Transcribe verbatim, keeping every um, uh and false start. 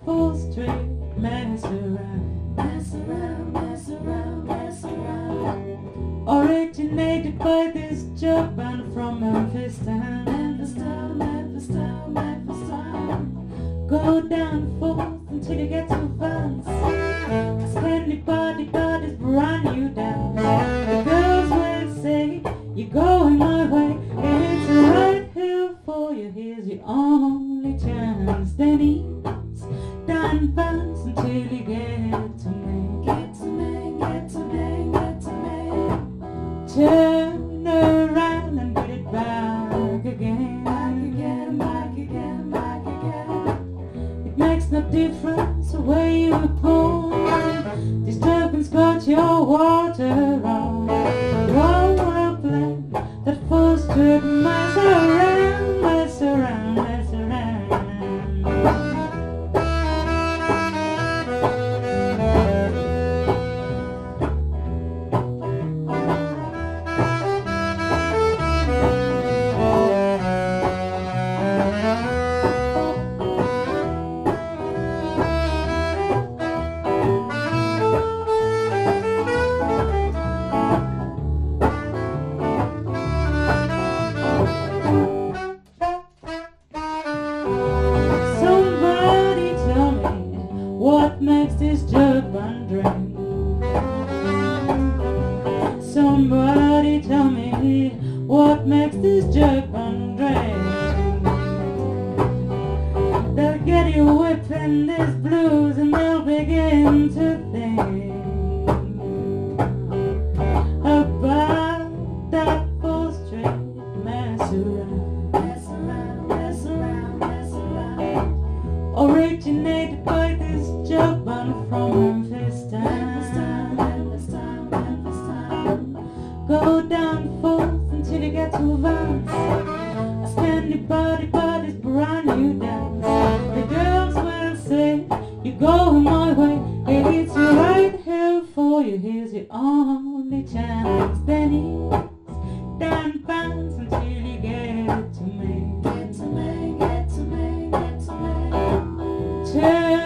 full street, mess around, Mess around, mess around, mess around. originated by this job band from Memphis town. Memphis town, Memphis town, Memphis town. Go down forth until you get to Vance. Cause anybody that is run you down. The girls will say, you're going my way, and it's the right hill for you, here's your only chance. Then ease down Vance until you get to me. Get to me, get to me, get to me. Turn around and get it back again. Back again, back again, back again. It makes no difference where you were born. Disturbance got your water on. One well blend that fostered mess around, mess around, mess around. Somebody tell me what makes this jug band drink. Somebody tell me what makes this jug band drink. They'll get you whipping this blues and they'll begin to think about that full street mess around. Mess around, mess around, mess around. Originated by this jug band from Memphis Memphis town, town. Memphis town, Memphis town. Go down forth until you get to Vance. Ask anybody but it's brand new dance. The girls will say, you're going my way, and it's the right hill for you, here's your only chance. Then ease down Vance until you get to me. Get to me, get to me, get to me. Turn